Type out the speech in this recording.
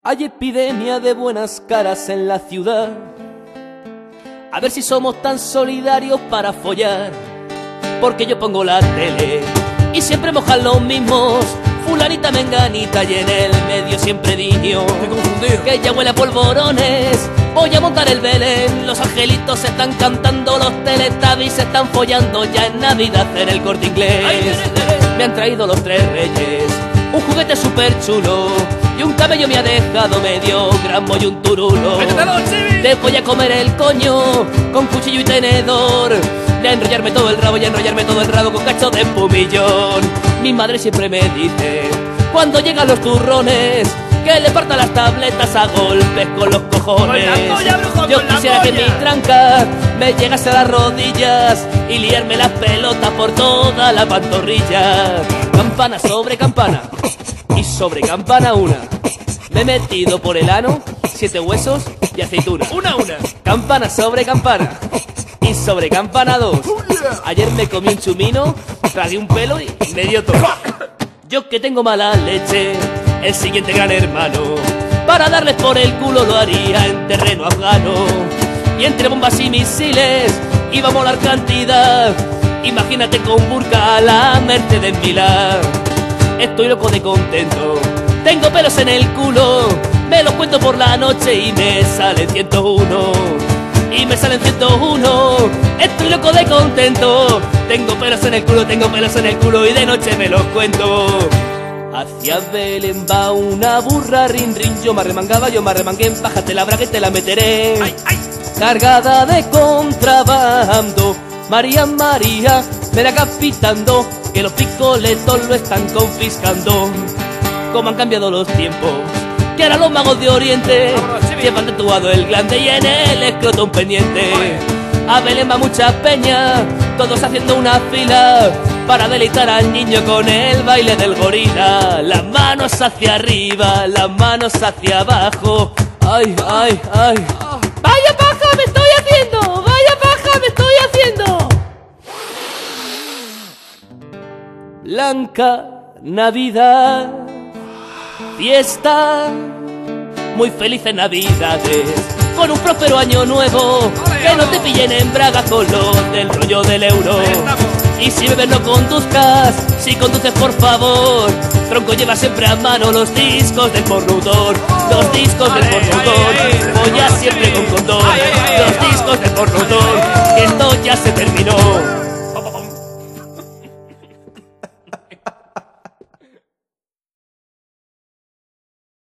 Hay epidemia de buenas caras en la ciudad. A ver si somos tan solidarios para follar. Porque yo pongo la tele y siempre mojan los mismos, fulanita menganita, y en el medio siempre diño que ya huele a polvorones. Voy a montar el Belén, los angelitos se están cantando, los teletubbies se están follando ya en Navidad en el Corte Inglés. Me han traído los tres reyes un juguete súper chulo y un camello me ha dejado medio gramo y un turulo. Te voy a comer el coño con cuchillo y tenedor, de enrollarme todo el rabo y enrollarme todo el rabo con cacho de pumillón. Mi madre siempre me dice, cuando llegan los turrones, que le parta las tabletas a golpes con los cojones. Yo quisiera que mi tranca me llegase a las rodillas y liarme las pelotas por toda la pantorrilla. Campana sobre campana y sobre campana una. Me he metido por el ano 7 huesos y aceituna. Una. Campana sobre campana y sobre campana 2. Ayer me comí un chumino, tragué un pelo y me dio todo. Yo que tengo mala leche, el siguiente gran hermano, para darles por el culo lo haría en terreno afgano. Y entre bombas y misiles iba a molar cantidad. Imagínate con burka a la Mercedes Milán. Estoy loco de contento, tengo pelos en el culo, me los cuento por la noche y me salen 101. Y me salen 101, estoy loco de contento, tengo pelos en el culo y de noche me los cuento. Hacia Belén va una burra, rin rin, yo me arremangué, bájate la braga y te la meteré. Ay, ay. Cargada de contrabando, María, María, me la capitando, que los picoletos lo están confiscando. Como han cambiado los tiempos, que ahora los magos de Oriente llevan tatuado el glande y en el escroto un pendiente. A Belén va mucha peña, todos haciendo una fila para deleitar al niño con el baile del gorila. Las manos hacia arriba, las manos hacia abajo. Ay, ay, ay. ¡Vaya paja me estoy haciendo! ¡Vaya paja me estoy haciendo! Blanca Navidad, fiesta, muy felices Navidades, con un próspero año nuevo, que no te pillen en bragas con lo del rollo del euro. Y si bebes no conduzcas, si conduces por favor, tronco lleva siempre a mano los discos del pornudor. Los discos del pornudor, voy a siempre con condón. Los discos del pornudor, que esto ya se terminó.